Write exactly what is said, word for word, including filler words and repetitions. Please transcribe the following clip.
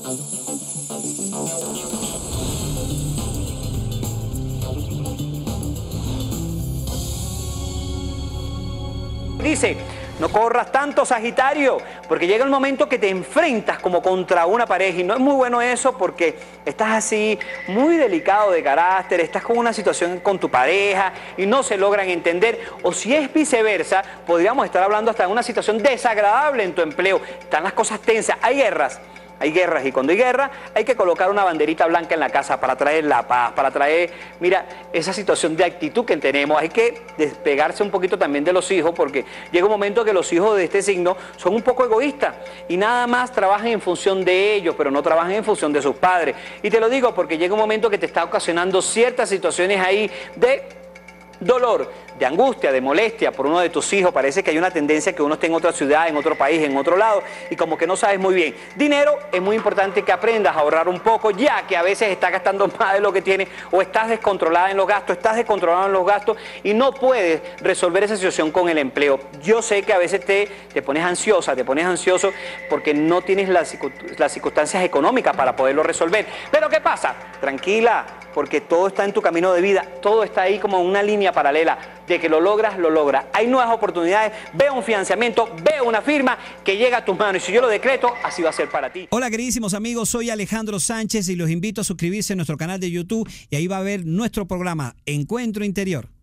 Dice, no corras tanto, Sagitario, porque llega el momento que te enfrentas como contra una pareja y no es muy bueno eso porque estás así muy delicado de carácter, estás con una situación con tu pareja y no se logran entender, o si es viceversa, podríamos estar hablando hasta de una situación desagradable en tu empleo, están las cosas tensas, hay guerras. Hay guerras y cuando hay guerra hay que colocar una banderita blanca en la casa para traer la paz, para traer, mira, esa situación de actitud que tenemos. Hay que despegarse un poquito también de los hijos porque llega un momento que los hijos de este signo son un poco egoístas y nada más trabajan en función de ellos, pero no trabajan en función de sus padres. Y te lo digo porque llega un momento que te está ocasionando ciertas situaciones ahí de dolor, de angustia, de molestia por uno de tus hijos. Parece que hay una tendencia que uno esté en otra ciudad, en otro país, en otro lado y como que no sabes muy bien. Dinero, es muy importante que aprendas a ahorrar un poco ya que a veces estás gastando más de lo que tienes o estás descontrolada en los gastos, estás descontrolado en los gastos y no puedes resolver esa situación con el empleo. Yo sé que a veces te, te pones ansiosa, te pones ansioso porque no tienes las, las circunstancias económicas para poderlo resolver. Pero ¿qué pasa? Tranquila, porque todo está en tu camino de vida, todo está ahí como en una línea paralela. De que lo logras, lo logras. Hay nuevas oportunidades, veo un financiamiento, veo una firma que llega a tus manos y si yo lo decreto, así va a ser para ti. Hola queridísimos amigos, soy Alejandro Sánchez y los invito a suscribirse a nuestro canal de YouTube y ahí va a ver nuestro programa Encuentro Interior.